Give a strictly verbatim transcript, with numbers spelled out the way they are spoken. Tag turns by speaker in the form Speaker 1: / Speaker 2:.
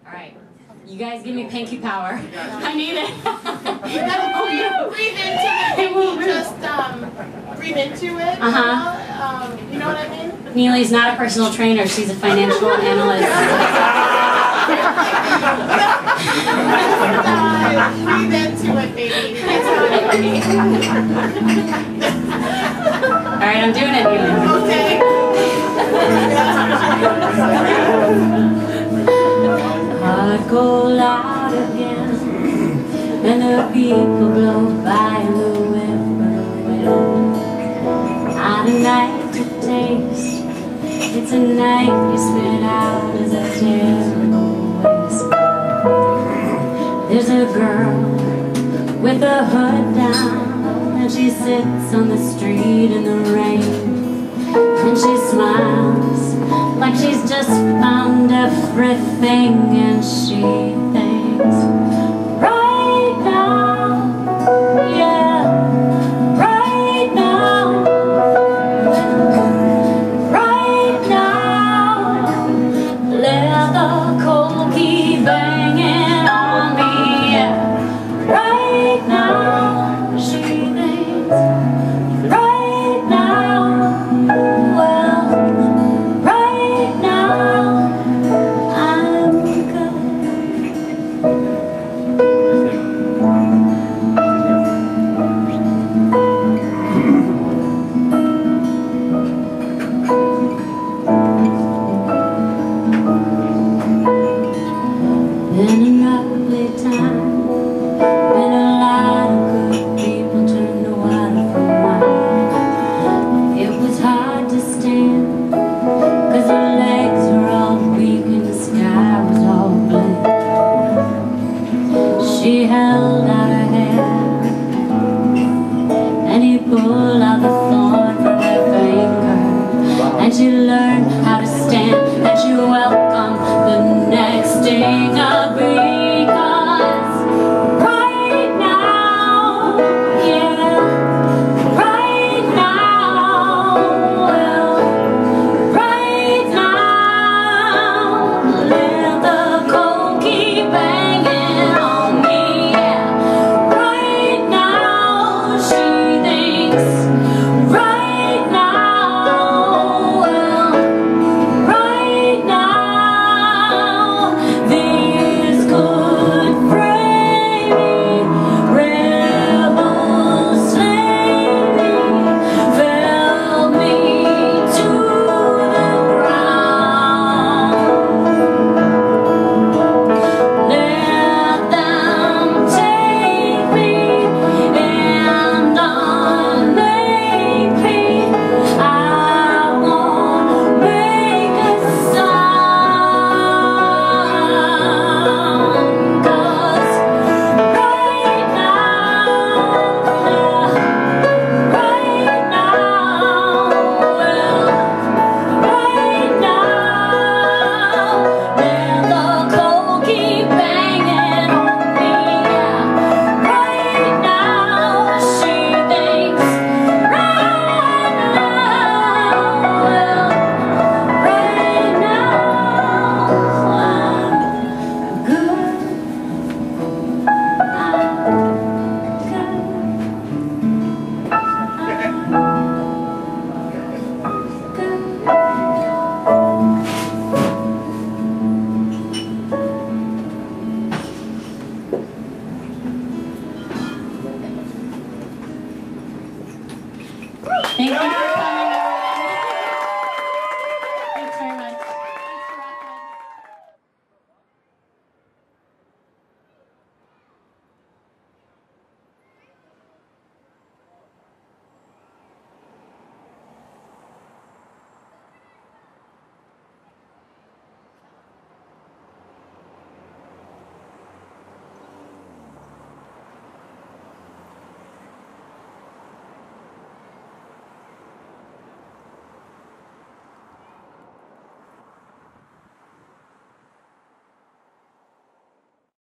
Speaker 1: Alright. You guys give me pinky power. I need it.
Speaker 2: You gotta breathe into it. It will just um, breathe into it.
Speaker 1: Uh-huh.
Speaker 2: Um, you know what I mean?
Speaker 1: Neely's not a personal trainer. She's a financial analyst.
Speaker 2: uh, breathe into it, baby. That's how it is.
Speaker 1: Alright, I'm doing it, Neely.
Speaker 2: Okay.
Speaker 1: Heart cold out again, and the people blow by in the whirlwind. Not a night to taste, it's a night you spit out as a terrible whisper. There's a girl with her hood down, and she sits on the street in the rain. And she smiles like she's just found everything, and she